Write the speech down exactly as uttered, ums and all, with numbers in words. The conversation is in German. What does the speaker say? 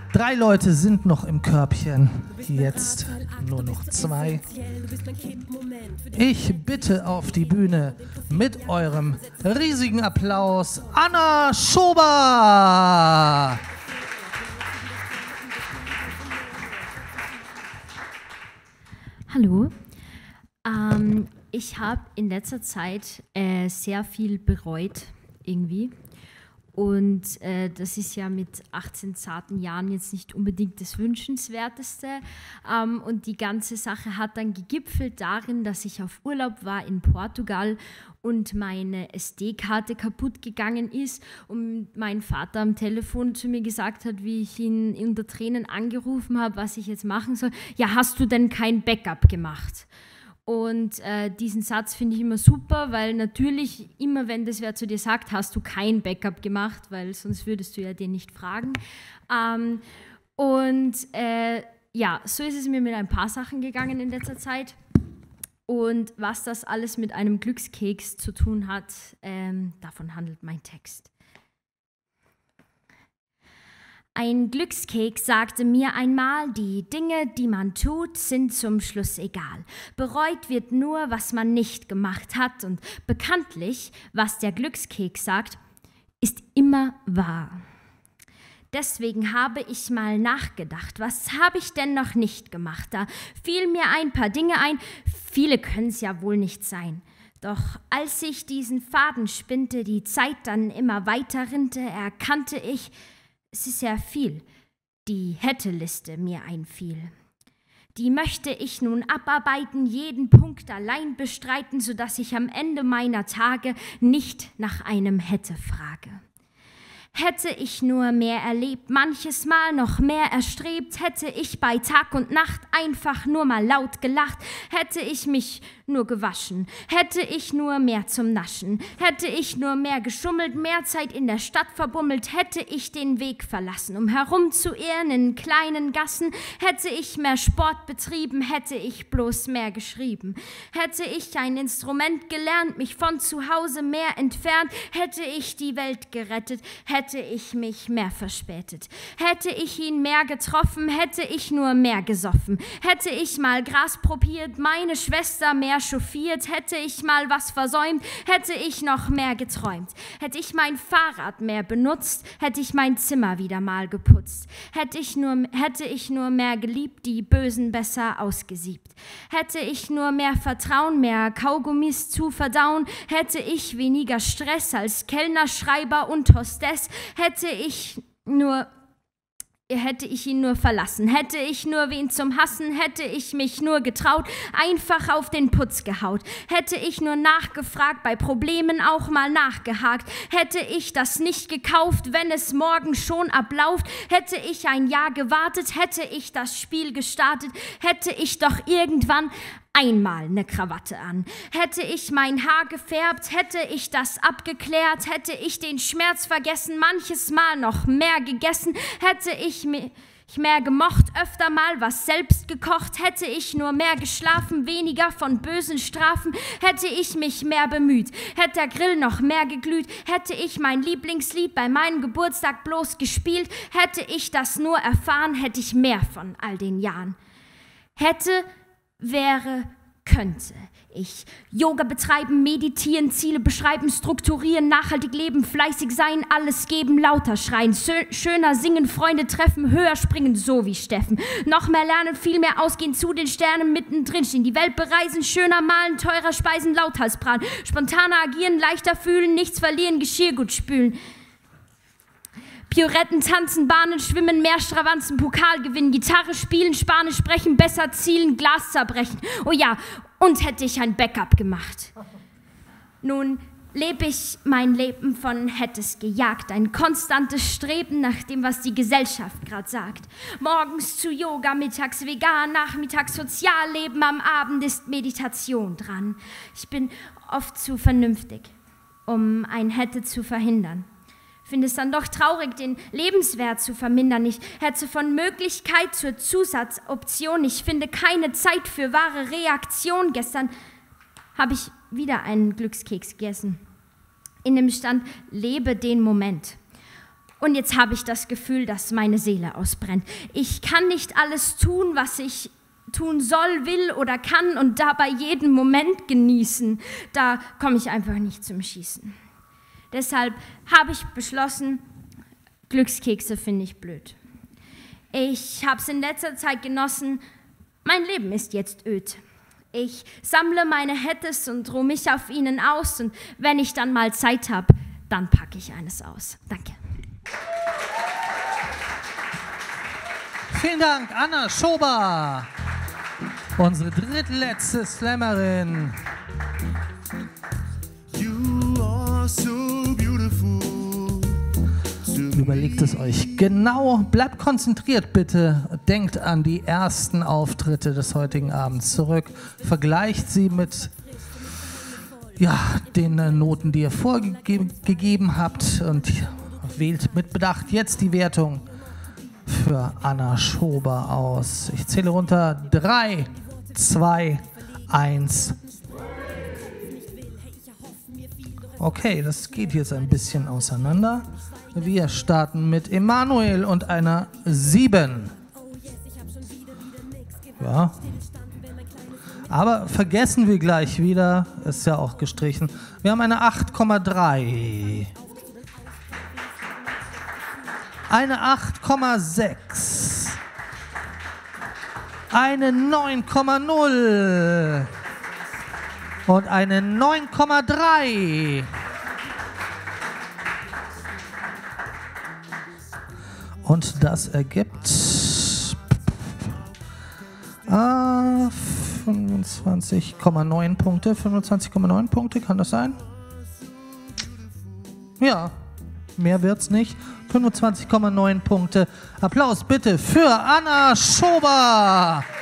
Drei Leute sind noch im Körbchen, jetzt nur noch zwei. Ich bitte auf die Bühne mit eurem riesigen Applaus Anna Schober. Hallo, ähm, ich habe in letzter Zeit äh, sehr viel bereut irgendwie. Und äh, das ist ja mit achtzehn zarten Jahren jetzt nicht unbedingt das Wünschenswerteste. Ähm, und die ganze Sache hat dann gegipfelt darin, dass ich auf Urlaub war in Portugal und meine S D-Karte kaputt gegangen ist und mein Vater am Telefon zu mir gesagt hat, wie ich ihn unter Tränen angerufen habe, was ich jetzt machen soll. Ja, hast du denn kein Backup gemacht? Und äh, diesen Satz finde ich immer super, weil natürlich immer, wenn das wer zu dir sagt, hast du kein Backup gemacht, weil sonst würdest du ja den nicht fragen. Ähm, und äh, ja, so ist es mir mit ein paar Sachen gegangen in letzter Zeit. Und was das alles mit einem Glückskeks zu tun hat, ähm, davon handelt mein Text. Ein Glückskeks sagte mir einmal, die Dinge, die man tut, sind zum Schluss egal. Bereut wird nur, was man nicht gemacht hat. Und bekanntlich, was der Glückskeks sagt, ist immer wahr. Deswegen habe ich mal nachgedacht, was habe ich denn noch nicht gemacht? Da fielen mir ein paar Dinge ein, viele können es ja wohl nicht sein. Doch als ich diesen Faden spinnte, die Zeit dann immer weiter rinnte, erkannte ich, es ist sehr viel, die Hätte-Liste mir einfiel. Die möchte ich nun abarbeiten, jeden Punkt allein bestreiten, sodass ich am Ende meiner Tage nicht nach einem Hätte frage. Hätte ich nur mehr erlebt, manches Mal noch mehr erstrebt, hätte ich bei Tag und Nacht einfach nur mal laut gelacht, hätte ich mich nur gewaschen, hätte ich nur mehr zum Naschen, hätte ich nur mehr geschummelt, mehr Zeit in der Stadt verbummelt, hätte ich den Weg verlassen, um herumzuirren in kleinen Gassen, hätte ich mehr Sport betrieben, hätte ich bloß mehr geschrieben, hätte ich ein Instrument gelernt, mich von zu Hause mehr entfernt, hätte ich die Welt gerettet, hätte ich mich mehr verspätet, hätte ich ihn mehr getroffen, hätte ich nur mehr gesoffen, hätte ich mal Gras probiert, meine Schwester mehr chauffiert, hätte ich mal was versäumt, hätte ich noch mehr geträumt, hätte ich mein Fahrrad mehr benutzt, hätte ich mein Zimmer wieder mal geputzt, hätte ich nur, hätte ich nur mehr geliebt, die Bösen besser ausgesiebt, hätte ich nur mehr Vertrauen, mehr Kaugummis zu verdauen, hätte ich weniger Stress als Kellner, Schreiber und Hostess, hätte ich nur Hätte ich ihn nur verlassen, hätte ich nur wen zum Hassen, hätte ich mich nur getraut, einfach auf den Putz gehaut, hätte ich nur nachgefragt, bei Problemen auch mal nachgehakt, hätte ich das nicht gekauft, wenn es morgen schon ablauft, hätte ich ein Jahr gewartet, hätte ich das Spiel gestartet, hätte ich doch irgendwann einmal eine Krawatte an. Hätte ich mein Haar gefärbt, hätte ich das abgeklärt, hätte ich den Schmerz vergessen, manches Mal noch mehr gegessen, hätte ich mich mehr gemocht, öfter mal was selbst gekocht, hätte ich nur mehr geschlafen, weniger von bösen Strafen, hätte ich mich mehr bemüht, hätte der Grill noch mehr geglüht, hätte ich mein Lieblingslied bei meinem Geburtstag bloß gespielt, hätte ich das nur erfahren, hätte ich mehr von all den Jahren. Hätte wäre, könnte ich Yoga betreiben, meditieren, Ziele beschreiben, strukturieren, nachhaltig leben, fleißig sein, alles geben, lauter schreien, schöner singen, Freunde treffen, höher springen, so wie Steffen. Noch mehr lernen, viel mehr ausgehen, zu den Sternen mittendrin stehen, die Welt bereisen, schöner malen, teurer speisen, lauthals prahlen, spontaner agieren, leichter fühlen, nichts verlieren, Geschirr gut spülen. Pirouetten, tanzen, Bahnen, schwimmen, mehr Stravanzen, Pokal gewinnen, Gitarre spielen, Spanisch sprechen, besser zielen, Glas zerbrechen. Oh ja, und hätte ich ein Backup gemacht. Nun lebe ich mein Leben von hättes gejagt, ein konstantes Streben nach dem, was die Gesellschaft gerade sagt. Morgens zu Yoga, mittags vegan, nachmittags Sozialleben, am Abend ist Meditation dran. Ich bin oft zu vernünftig, um ein hätte zu verhindern. Ich finde es dann doch traurig, den Lebenswert zu vermindern. Ich hätte von Möglichkeit zur Zusatzoption. Ich finde keine Zeit für wahre Reaktion. Gestern habe ich wieder einen Glückskeks gegessen. In dem stand, lebe den Moment. Und jetzt habe ich das Gefühl, dass meine Seele ausbrennt. Ich kann nicht alles tun, was ich tun soll, will oder kann und dabei jeden Moment genießen. Da komme ich einfach nicht zum Schießen. Deshalb habe ich beschlossen, Glückskekse finde ich blöd. Ich habe es in letzter Zeit genossen, mein Leben ist jetzt öd. Ich sammle meine Hettes und ruhe mich auf ihnen aus und wenn ich dann mal Zeit habe, dann packe ich eines aus. Danke. Vielen Dank, Anna Schober, unsere drittletzte Slammerin. You are so beautiful. Überlegt es euch genau, bleibt konzentriert bitte, denkt an die ersten Auftritte des heutigen Abends zurück, vergleicht sie mit ja, den Noten, die ihr vorgegeben habt und wählt mit Bedacht jetzt die Wertung für Anna Schober aus. Ich zähle runter. drei, zwei, eins. Okay, das geht jetzt ein bisschen auseinander. Wir starten mit Emanuel und einer sieben. Ja. Aber vergessen wir gleich wieder, ist ja auch gestrichen. Wir haben eine acht Komma drei. Eine acht Komma sechs. Eine neun Komma null. Und eine neun Komma drei. Und das ergibt äh, fünfundzwanzig Komma neun Punkte. fünfundzwanzig Komma neun Punkte, kann das sein? Ja, mehr wird's nicht. fünfundzwanzig Komma neun Punkte. Applaus bitte für Anna Schober.